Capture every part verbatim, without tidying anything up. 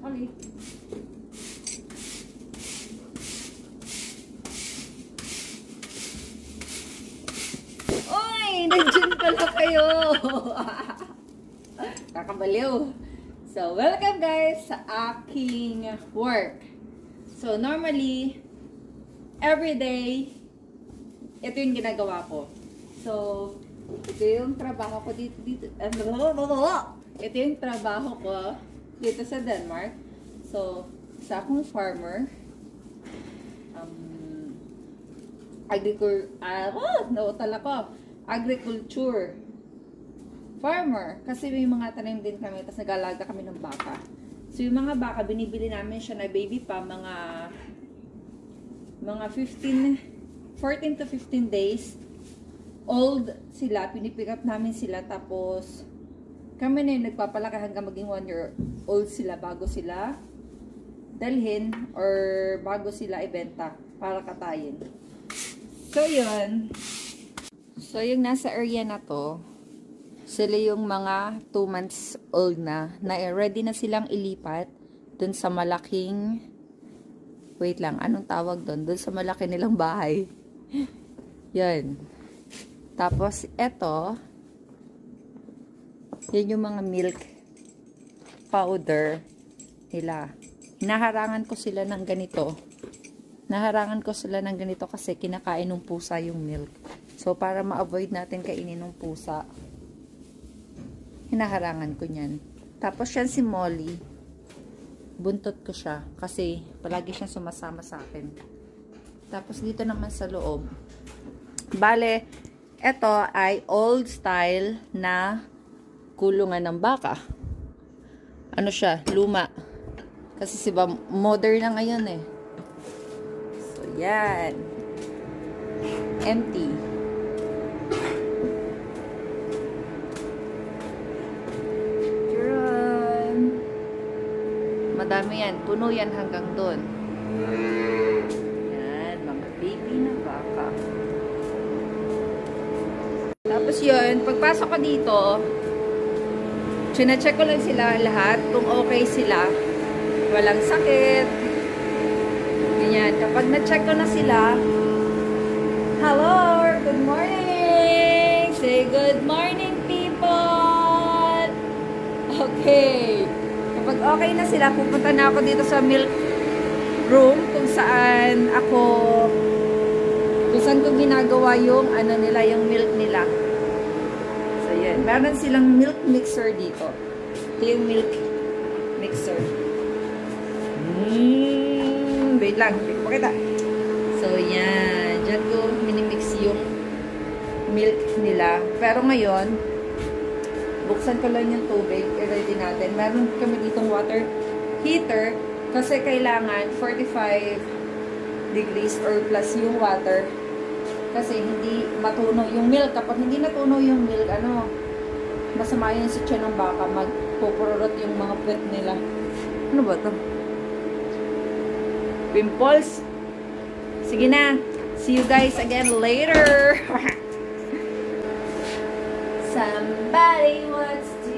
Hali. Oy! Nag-gym pala kayo! Kakabaliw. So, welcome guys sa aking work. So, normally, every day, ito yung ginagawa ko. So, ito yung trabaho ko dito, dito. Ito yung trabaho ko dito sa Denmark. So, sa akong farmer, um, agriculture, ah, oh, nautal ako. Agriculture farmer. Kasi may mga tanim din kami, tapos nag-alaga kami ng baka. So, yung mga baka, binibili namin siya na baby pa, mga mga fifteen, fourteen to fifteen days old sila. Pinipick up namin sila, tapos kami na yung nagpapalaki hanggang maging one year old sila bago sila dalhin or bago sila ibenta para katayin. So, yun. So, yung nasa area na to, sila yung mga two months old na, na ready na silang ilipat dun sa malaking, wait lang, anong tawag dun? Dun sa malaki nilang bahay. Yan. Tapos, eto, yan yung mga milk powder nila. Hinaharangan ko sila ng ganito. Naharangan ko sila ng ganito kasi kinakain ng pusa yung milk. So, para ma-avoid natin kainin ng pusa, hinaharangan ko yan. Tapos, yan si Molly. Buntot ko siya kasi palagi siyang sumasama sa akin. Tapos, dito naman sa loob. Bale, ito ay old style na kulungan ng baka. Ano siya? Luma. Kasi siba, modern na ngayon eh. So, yan. Empty. Turon. Madami yan. Puno yan hanggang doon. Yan. Mga baby na baka. Tapos yun, pagpasok ko dito, sina-check ko lang sila lahat kung okay sila. Walang sakit. Ganyan. Kapag na-check ko na sila, hello! Good morning! Say good morning, people! Okay. Kapag okay na sila, pupunta na ako dito sa milk room kung saan ako kung saan ko ginagawa yung ano nila, yung milk nila. So, yan. Meron silang milk mixer dito. Ito yung milk mixer. Hmm, wait lang, hindi ko pakita. So, yan. Diyan ko minimix yung milk nila. Pero ngayon, buksan ko lang yung tubig. I-ready natin. Meron kami ditong water heater kasi kailangan forty-five degrees or plus yung water. Kasi hindi matunaw yung milk. Kapag hindi natunaw yung milk, ano, masama yun sa tiyan ng baka. Magpupurot yung mga puwet nila. Ano ba ito? Pimples. Sige na. See you guys again later. Somebody wants to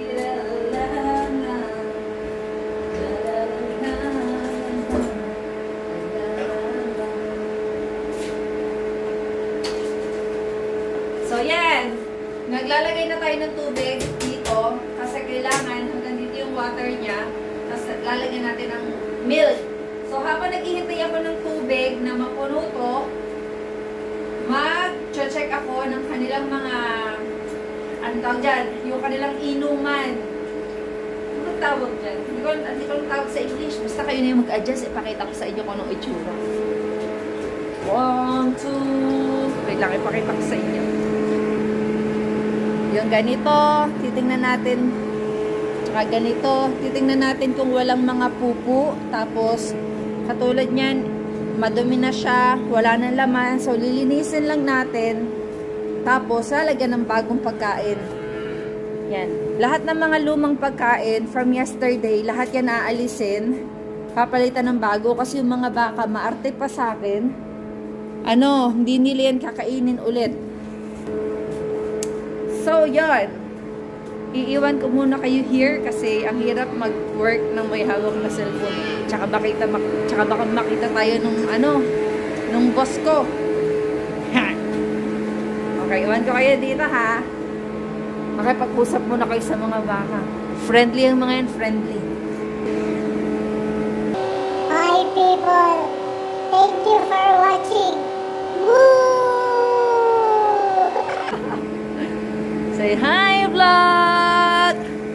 So, yan. Naglalagay na tayo ng tubig dito kasi kailangan hanggang dito yung water niya. Tapos lalagyan natin ng milk. So, habang naghihintay ako ng tubig na mapuno to, mag-check ako ng kanilang mga, ano tawag dyan, yung kanilang inuman. Ano tawag dyan? Hindi ko, hindi ko tawag sa English. Basta kayo na yung mag-adjust. Ipakita ko sa inyo kung anong itsura. One, two, wait lang, ipakita ko sa inyo. Yung ganito, titingnan natin. Tsaka ganito, titingnan natin kung walang mga pupu. Tapos, katulad niyan, madumi na siya, wala nang laman. So, lilinisin lang natin. Tapos, lalagyan ng bagong pagkain. Yan. Lahat ng mga lumang pagkain from yesterday, lahat yan aalisin. Papalitan ng bago kasi yung mga baka maarte pa sa akin. Ano, hindi nila yan kakainin ulit. So, yan. iiwan ko muna kayo here kasi ang hirap mag-work ng may hawak na cellphone. Tsaka baka, tsaka baka makita tayo nung ano, nung boss ko. Okay, iwan ko kayo dito ha. Makipag-usap muna kayo sa mga baka. Friendly ang mga yan, friendly. Hi people, thank you for watching. Woo! Say hi, vlog!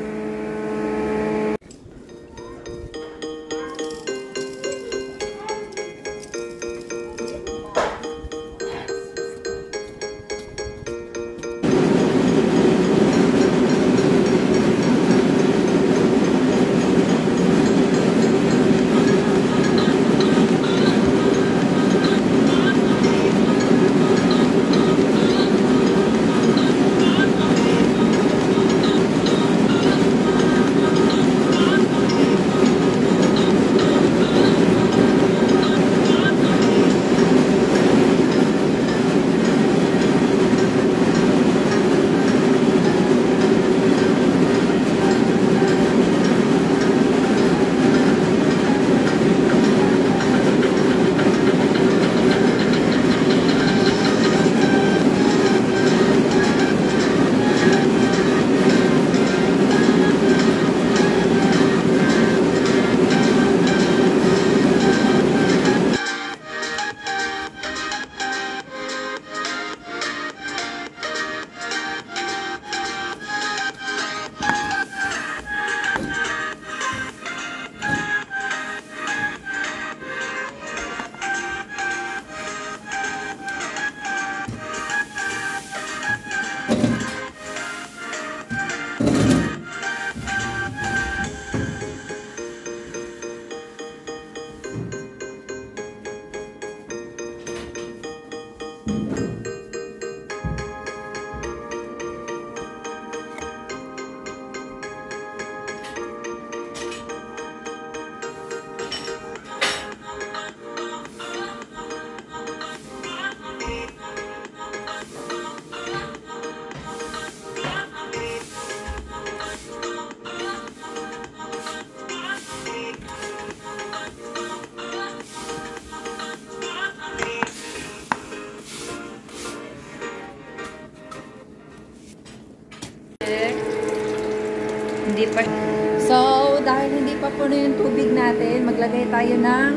Hindi pa. So, dahil hindi pa puno yung tubig natin, maglagay tayo ng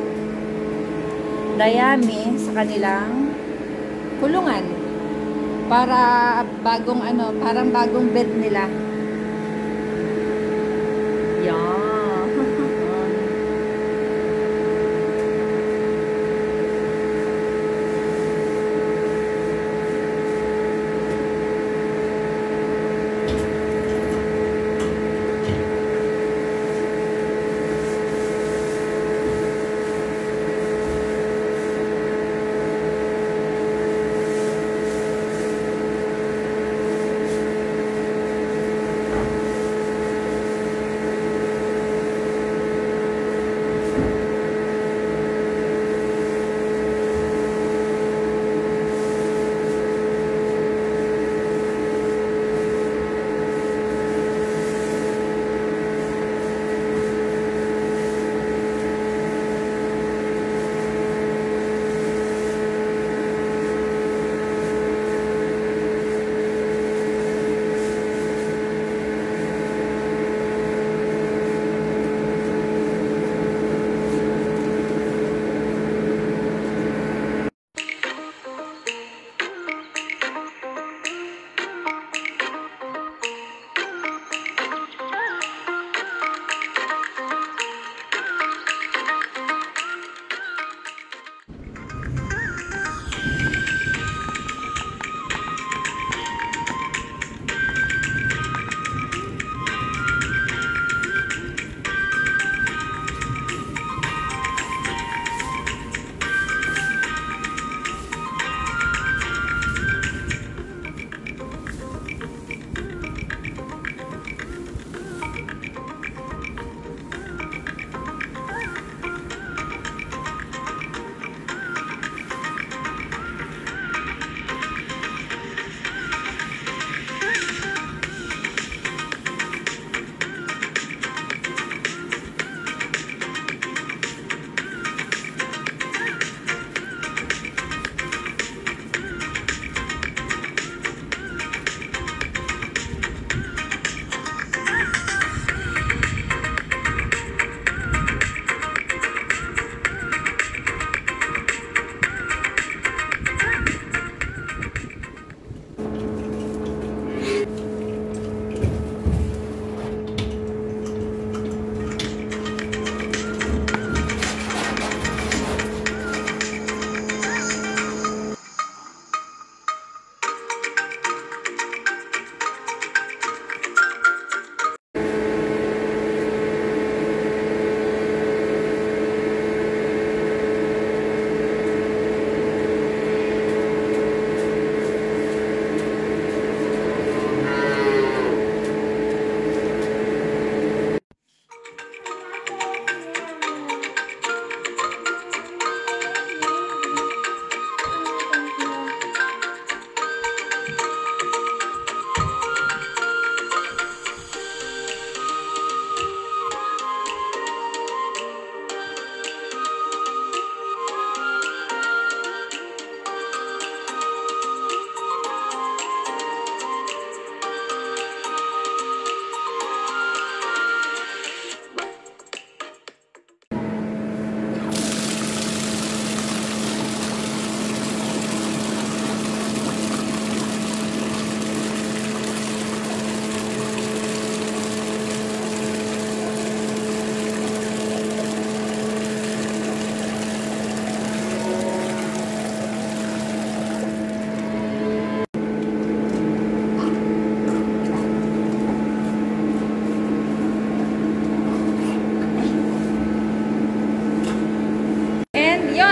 dayami sa kanilang kulungan. Para bagong ano, parang bagong bed nila. Yan.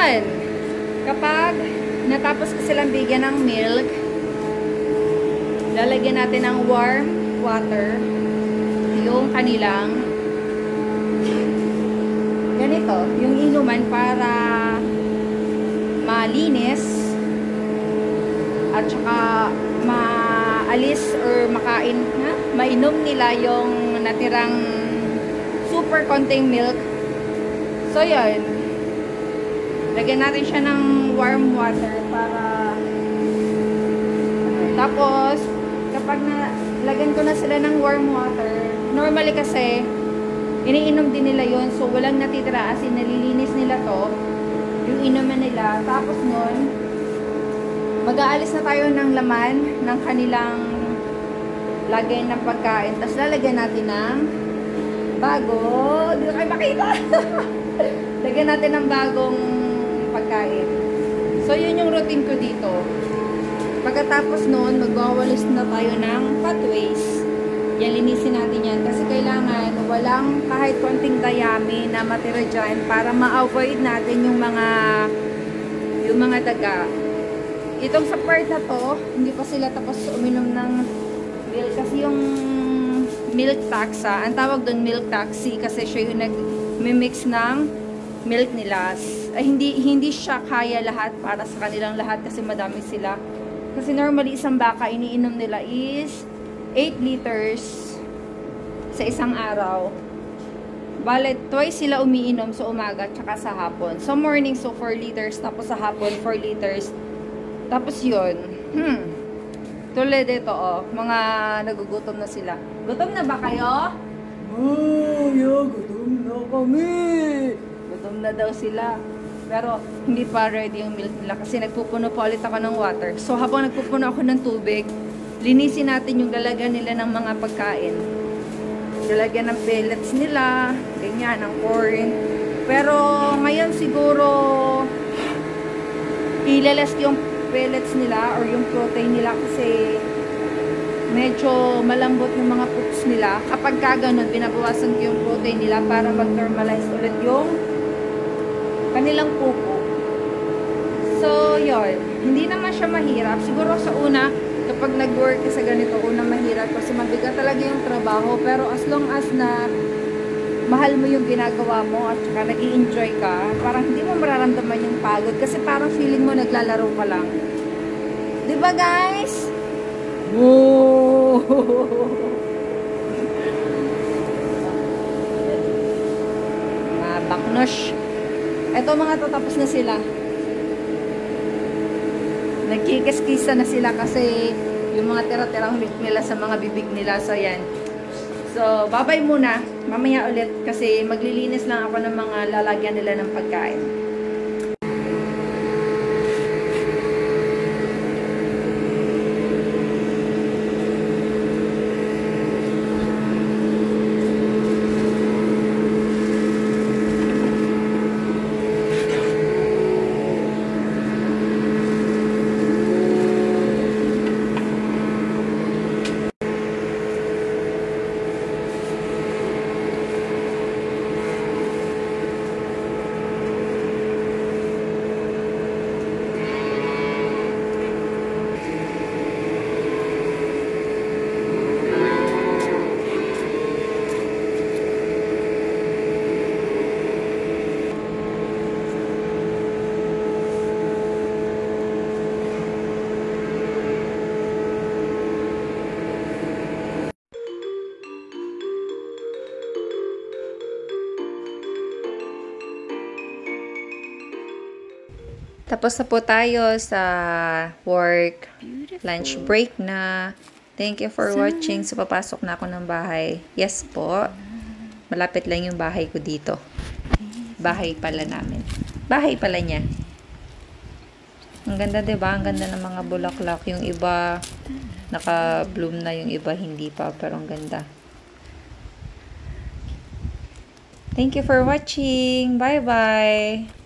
yun. Kapag natapos ko silang bigyan ng milk, lalagyan natin ng warm water yung kanilang ganito, yung inuman para malinis at saka maalis or makain ha? Mainom nila yung natirang super konting milk. So yun, lagyan natin siya ng warm water para tapos kapag na lagyan ko na sila ng warm water, normally kasi iniinom din nila yon, so walang natitira, as in nalilinis nila to yung inuman nila. Tapos nun mag-aalis na tayo ng laman ng kanilang lagay ng pagkain, tapos lalagyan natin ng bago, di ko kayo makita lagyan natin ng bagong pagkain. So yun yung routine ko dito. Pagkatapos noon, magwawalis na tayo ng pathways. Yan, linisin natin yan. Kasi kailangan walang kahit konting dayami na matira dyan para ma-avoid natin yung mga yung mga daga. Itong sa part na to, hindi pa sila tapos uminom ng milk. Kasi yung milk taxa, ang tawag doon milk taxi kasi siya yung nag-mix ng milk nila. Ay, hindi, hindi siya kaya lahat para sa kanilang lahat kasi madami sila. Kasi normally isang baka iniinom nila is eight liters sa isang araw. Bale, twice sila umiinom sa umaga at saka sa hapon. So morning, so four liters. Tapos sa hapon, four liters. Tapos yun. Hmm. Tulad ito, oh. Mga nagugutom na sila. Gutom na ba kayo? Oh, yeah, gutom na kami. Gutom na daw sila. Pero hindi pa ready yung milk nila kasi nagpupuno pa ulit ako ng water. So habang nagpupuno ako ng tubig, linisin natin yung lalagyan nila ng mga pagkain. Lalagyan ng pellets nila, ganyan, ng corn. Pero ngayon siguro ilalas yung pellets nila or yung protein nila kasi medyo malambot yung mga poops nila. Kapag kaganon, binabawasan ko yung protein nila para mag-normalize ulit yung kanilang pupo. So, yun. Hindi naman siya mahirap. Siguro sa una, kapag nag-work ka sa ganito, una mahirap kasi mabigat talaga yung trabaho. Pero as long as na mahal mo yung ginagawa mo at saka nag-i-enjoy ka, parang hindi mo mararamdaman yung pagod kasi parang feeling mo naglalaro ka lang. Diba, guys? Whoa! Mga baknosh. Eto mga to, tapos na sila. Nagkikis-kisa na sila kasi yung mga tira-tirang milk nila sa mga bibig nila. So, yan. So, bye-bye muna. Mamaya ulit kasi maglilinis lang ako ng mga lalagyan nila ng pagkain. Tapos na po tayo sa work. Lunch break na. Thank you for watching. So, papasok na ako ng bahay. Yes po. Malapit lang yung bahay ko dito. Bahay pala namin. Bahay pala niya. Ang ganda, diba? Ang ganda ng mga bulaklak. Yung iba, naka-bloom na. Yung iba, hindi pa. Pero ang ganda. Thank you for watching. Bye-bye.